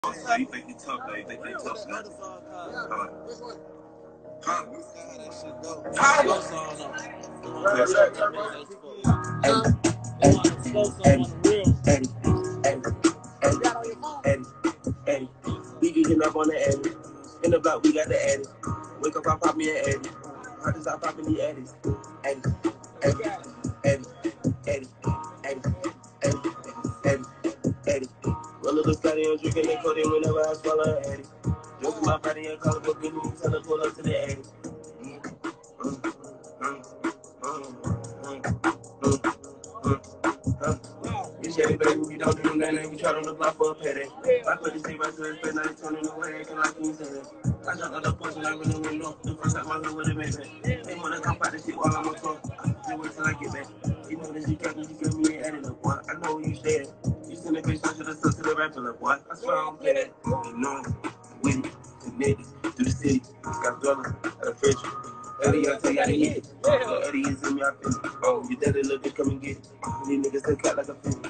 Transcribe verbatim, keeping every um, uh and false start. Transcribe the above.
So you think you tough though? You think they tough? Huh? Huh? Eddie, we getting up on the Eddie. In the block, we got the Eddie. Wake up, I pop me an Eddie. How does I popping the Eddies? Eddie, Eddie, Eddie, Eddie, Eddie, Eddie, Eddie, Eddie. Roll a little fatty and drinking that codeine whenever I swallow an Eddie. Drinking my fatty and call it for good news, tell her pull up to the Eddie. It's Eddie, baby, we don't do nothing, we try on the block for a petty. I put this thing right to his face, now he's turning away, acting like he's in it. I jumped on the porch and I really went low. The first time I knew what it meant. They wanna come fight this shit while I'm on tour. Just wait till I get back. You know that you got me, you give me an edit, boy. I know where you stay at. You send a bitch to the sun to the rapper, boy. I swear I don't play that. You know, with it, connected to the city. Got brothers at a fridge. Eddie, I tell you how to hit it. So Eddie is in me, I feel it. Oh, your daddy look to come and get it. These niggas look out like a fish.